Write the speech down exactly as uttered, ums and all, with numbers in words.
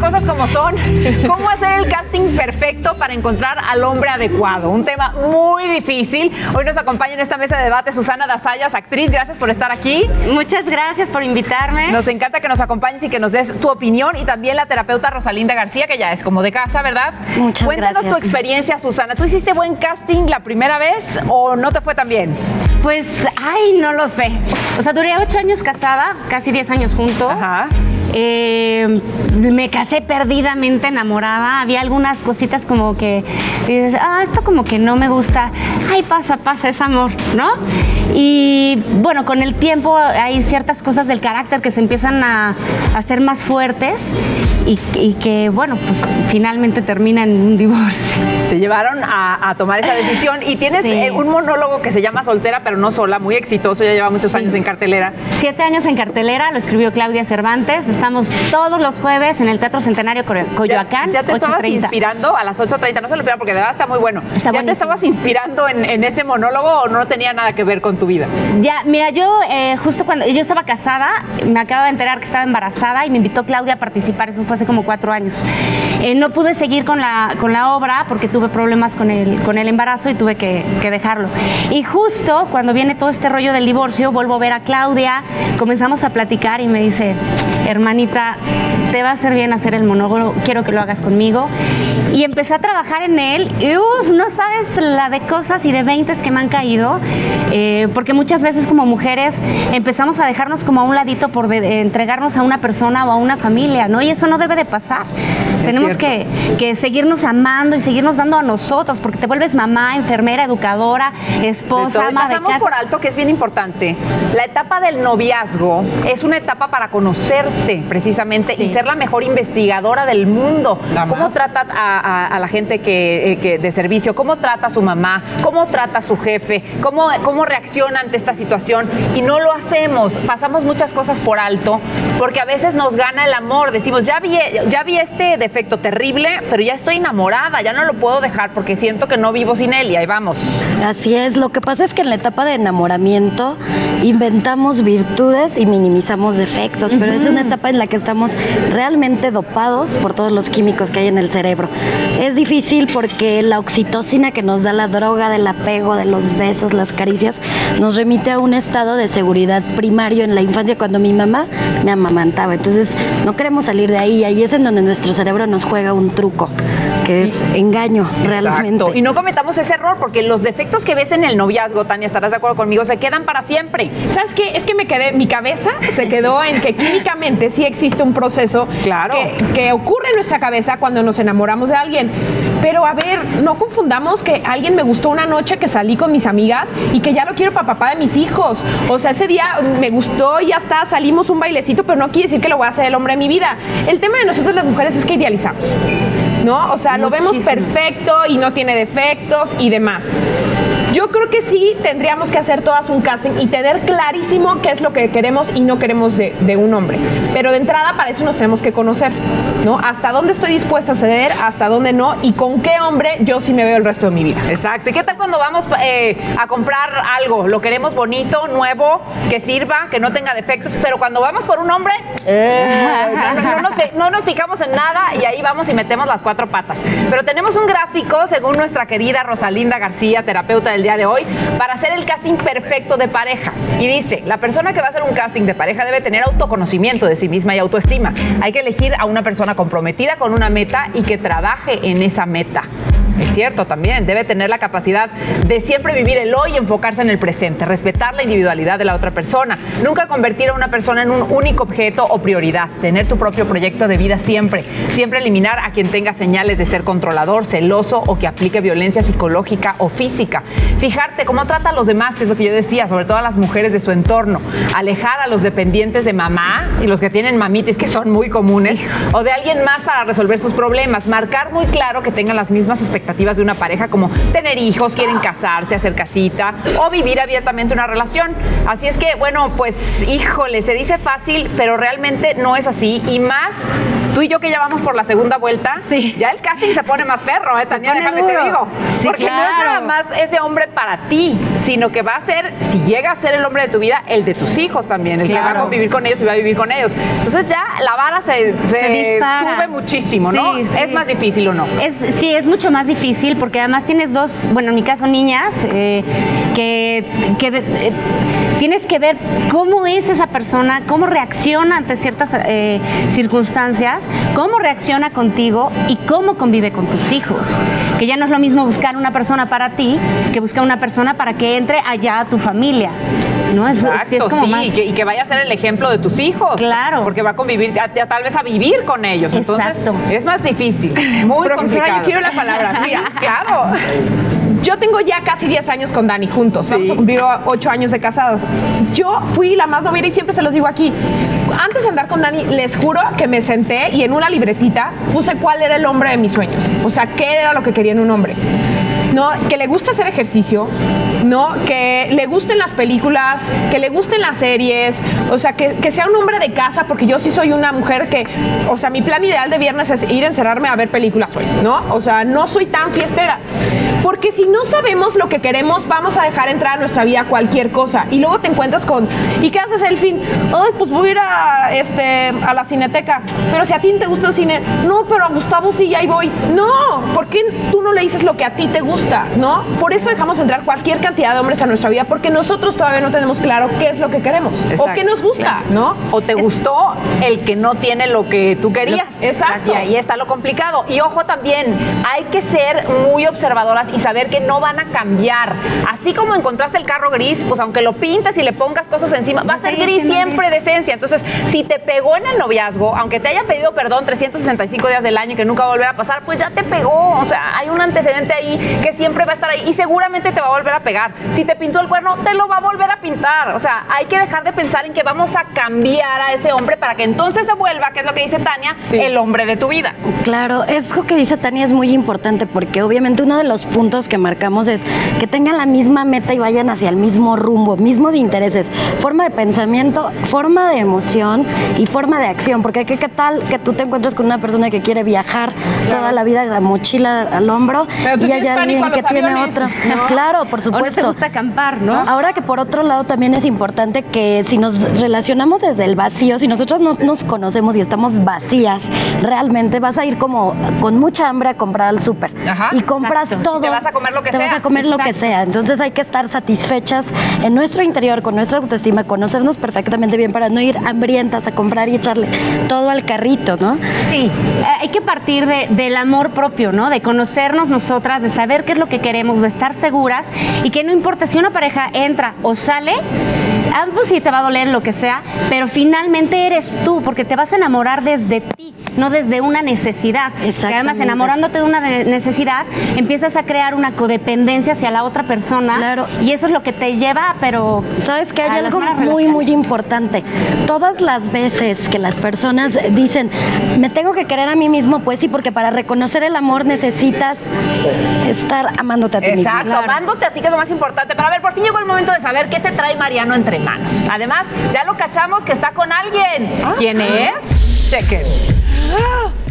cosas como son. ¿Cómo hacer el casting perfecto para encontrar al hombre adecuado? Un tema muy difícil. Hoy nos acompaña en esta mesa de debate Susana Dasayas, actriz. Gracias por estar aquí. Muchas gracias por invitarme. Nos encanta que nos acompañes y que nos des tu opinión, y también la terapeuta Rosalinda García, que ya es como de casa, ¿verdad? Muchas Cuéntanos gracias. tu experiencia, Susana. ¿Tú hiciste buen casting la primera vez o no te fue tan bien? Pues, ay, no lo sé. O sea, duré ocho años casada, casi diez años juntos. Ajá. Eh, me casé perdidamente enamorada. Había algunas cositas como que dices, ah, esto como que no me gusta. Ay, pasa, pasa, es amor, ¿no? Y bueno, con el tiempo hay ciertas cosas del carácter que se empiezan a hacer más fuertes y, y que, bueno, pues finalmente termina en un divorcio. Te llevaron a, a tomar esa decisión y tienes Sí. eh, un monólogo que se llama Soltera pero no sola, muy exitoso, ya lleva muchos Sí. años en cartelera. Siete años en cartelera, lo escribió Claudia Cervantes. Estamos todos los jueves en el Teatro Centenario Coyo- Coyoacán. ¿Ya, ya te estabas ocho treinta. inspirando a las ocho treinta? No se lo pierdan porque de verdad está muy bueno. Está ¿Ya buenísimo. te estabas inspirando en, en este monólogo o no tenía nada que ver con tu vida? Ya, mira, yo eh, justo cuando yo estaba casada, me acabo de enterar que estaba embarazada y me invitó Claudia a participar. Eso fue hace como cuatro años. Eh, no pude seguir con la, con la obra porque tuve problemas con el, con el embarazo y tuve que, que dejarlo. Y justo cuando viene todo este rollo del divorcio, vuelvo a ver a Claudia, comenzamos a platicar y me dice, hermanita, te va a hacer bien hacer el monólogo, quiero que lo hagas conmigo. Y empecé a trabajar en él y uff, no sabes la de cosas y de veintes que me han caído, eh, porque muchas veces como mujeres empezamos a dejarnos como a un ladito por de, de entregarnos a una persona o a una familia, ¿no? Y eso no debe de pasar. Es Tenemos que, cierto. que seguirnos amando y seguirnos dando a nosotros, porque te vuelves mamá, enfermera, educadora, De esposa, todo. ama de Pasamos casa. por alto que es bien importante. La etapa del noviazgo es una etapa para conocerse precisamente Sí. y ser la mejor investigadora del mundo. La ¿Cómo más. trata a, a- a la gente que, eh, que de servicio? ¿Cómo trata a su mamá? ¿Cómo trata a su jefe? ¿Cómo, cómo reacciona ante esta situación? Y no lo hacemos. Pasamos muchas cosas por alto porque a veces nos gana el amor. Decimos, ya vi, ya vi este defecto terrible, pero ya estoy enamorada, ya no lo puedo dejar porque siento que no vivo sin él y ahí vamos. Así es, lo que pasa es que en la etapa de enamoramiento inventamos virtudes y minimizamos defectos, pero es una etapa en la que estamos realmente dopados por todos los químicos que hay en el cerebro. Es difícil porque la oxitocina que nos da la droga del apego, de los besos, las caricias, nos remite a un estado de seguridad primario en la infancia cuando mi mamá me amamantaba. Entonces no queremos salir de ahí, y ahí es en donde nuestro cerebro nos juega un truco, que es engaño realmente. Exacto. Y no cometamos ese error porque los defectos que ves en el noviazgo, Tania, estarás de acuerdo conmigo, se quedan para siempre. ¿Sabes qué? Es que me quedé, mi cabeza se quedó en que químicamente sí existe un proceso Claro. que, que ocurre en nuestra cabeza cuando nos enamoramos de alguien. Pero a ver, no confundamos que alguien me gustó una noche que salí con mis amigas y que ya lo quiero para papá de mis hijos. O sea, ese día me gustó y ya está, salimos un bailecito, pero no quiere decir que lo voy a hacer el hombre de mi vida. El tema de nosotros las mujeres es que idealizamos, ¿no? O sea, lo vemos Muchísimo. perfecto y no tiene defectos y demás. Yo creo que sí tendríamos que hacer todas un casting y tener clarísimo qué es lo que queremos y no queremos de, de un hombre. Pero de entrada para eso nos tenemos que conocer, ¿no? Hasta dónde estoy dispuesta a ceder, hasta dónde no y con qué hombre yo sí me veo el resto de mi vida. Exacto. ¿Y qué tal cuando vamos eh, a comprar algo? Lo queremos bonito, nuevo, que sirva, que no tenga defectos, pero cuando vamos por un hombre, eh, no, no- no nos, fi- no nos fijamos en nada y ahí vamos y metemos las cuatro patas. Pero tenemos un gráfico, según nuestra querida Rosalinda García, terapeuta del día de hoy, para hacer el casting perfecto de pareja. Y dice, la persona que va a hacer un casting de pareja debe tener autoconocimiento de sí misma y autoestima. Hay que elegir a una persona comprometida con una meta y que trabaje en esa meta. Es cierto, también debe tener la capacidad de siempre vivir el hoy y enfocarse en el presente, respetar la individualidad de la otra persona, nunca convertir a una persona en un único objeto o prioridad, tener tu propio proyecto de vida siempre, siempre eliminar a quien tenga señales de ser controlador, celoso o que aplique violencia psicológica o física, fijarte cómo trata a los demás, que es lo que yo decía, sobre todo a las mujeres de su entorno, alejar a los dependientes de mamá y los que tienen mamitis, que son muy comunes, o de alguien más para resolver sus problemas, marcar muy claro que tengan las mismas expectativas expectativas de una pareja como tener hijos, quieren casarse, hacer casita o vivir abiertamente una relación. Así es que, bueno, pues, híjole, se dice fácil, pero realmente no es así. Y más, tú y yo que ya vamos por la segunda vuelta, sí. ya el casting se pone más perro, ¿eh, Tania? Déjame te digo. Sí, porque claro. no es nada más ese hombre para ti, sino que va a ser, si llega a ser el hombre de tu vida, el de tus hijos también, el claro. que va a convivir con ellos y va a vivir con ellos. Entonces ya la vara se, se, se sube muchísimo, ¿no? Sí, sí. ¿Es más difícil o no? Es, sí, es mucho más difícil porque además tienes dos, bueno, en mi caso niñas, eh, que, que eh, tienes que ver cómo es esa persona, cómo reacciona ante ciertas eh, circunstancias, cómo reacciona contigo y cómo convive con tus hijos. Que ya no es lo mismo buscar una persona para ti que buscar una persona para que entre allá a tu familia. ¿No? Es, Exacto, es como sí, más... y, que, y que vaya a ser el ejemplo de tus hijos. Claro. Porque va a convivir, a, a, tal vez a vivir con ellos. Entonces, Exacto. es más difícil, muy Profesora, complicado. yo quiero la palabra. Sí, claro. Yo tengo ya casi diez años con Dani juntos. Sí. Vamos a cumplir ocho años de casados. Yo fui la más noviera y siempre se los digo aquí. Antes de andar con Dani, les juro que me senté y en una libretita puse cuál era el hombre de mis sueños. O sea, qué era lo que quería en un hombre. ¿No? Que le guste hacer ejercicio, ¿no? Que le gusten las películas, que le gusten las series, o sea, que, que sea un hombre de casa, porque yo sí soy una mujer que, o sea, mi plan ideal de viernes es ir a encerrarme a ver películas hoy, ¿no? O sea, no soy tan fiestera. Porque si no sabemos lo que queremos, vamos a dejar entrar a nuestra vida cualquier cosa. Y luego te encuentras con, ¿y qué haces el fin? Ay, pues voy a ir a, este, a la cineteca. Pero si a ti te gusta el cine, no, pero a Gustavo sí, ya ahí voy. No, ¿por qué tú no le dices lo que a ti te gusta, no? Por eso dejamos entrar cualquier cantidad de hombres a nuestra vida, porque nosotros todavía no tenemos claro qué es lo que queremos. Exacto, o qué nos gusta, claro. ¿no? O te gustó el que no tiene lo que tú querías. Exacto. Y ahí está lo complicado. Y ojo también, hay que ser muy observadoras y saber que no van a cambiar. Así como encontraste el carro gris, pues aunque lo pintes y le pongas cosas encima, va a ser gris siempre de esencia. Entonces, si te pegó en el noviazgo, aunque te haya pedido perdón trescientos sesenta y cinco días del año y que nunca va a volver a pasar, pues ya te pegó. O sea, hay un antecedente ahí que siempre va a estar ahí y seguramente te va a volver a pegar. Si te pintó el cuerno, te lo va a volver a pintar. O sea, hay que dejar de pensar en que vamos a cambiar a ese hombre para que entonces se vuelva, que es lo que dice Tania, sí. el hombre de tu vida. Claro, eso que dice Tania es muy importante porque obviamente uno de los puntos que marcamos es que tengan la misma meta y vayan hacia el mismo rumbo, mismos intereses, forma de pensamiento, forma de emoción y forma de acción, porque ¿qué, qué tal que tú te encuentras con una persona que quiere viajar claro. toda la vida, la mochila al hombro y hay alguien que tiene otro? ¿No? Claro, por supuesto. O no te gusta acampar, ¿no? Ahora que por otro lado también es importante que si nos relacionamos desde el vacío, si nosotros no nos conocemos y estamos vacías, realmente vas a ir como con mucha hambre a comprar al súper y compras exacto. todo. Y te vas a comer lo que te sea. vas a comer exacto. lo que sea. Entonces hay que estar satisfechas en nuestro interior, con nuestra autoestima, conocernos perfectamente bien para no ir hambrientas a comprar y echarle todo al carrito, ¿no? Sí, eh, hay que partir de, del amor propio, ¿no? De conocernos nosotras, de saber qué es lo que queremos, de estar seguras y que no importa si una pareja entra o sale, ambos sí te va a doler lo que sea, pero finalmente eres tú, porque te vas a enamorar desde ti, no desde una necesidad. Que además, enamorándote de una de necesidad, empiezas a crear una codependencia hacia la otra persona. Claro. Y eso es lo que te lleva, pero... ¿Sabes que hay algo muy, muy importante? Todas las veces que las personas dicen, me tengo que querer a mí mismo, pues sí, porque para reconocer el amor necesitas estar amándote a ti mismo. Exacto, claro. amándote a ti, que es lo más importante. Pero a ver, por fin llegó el momento de saber qué se trae Mariano entre manos. Además, ya lo cachamos que está con alguien. ¿Ah? ¿Quién es? Chequen.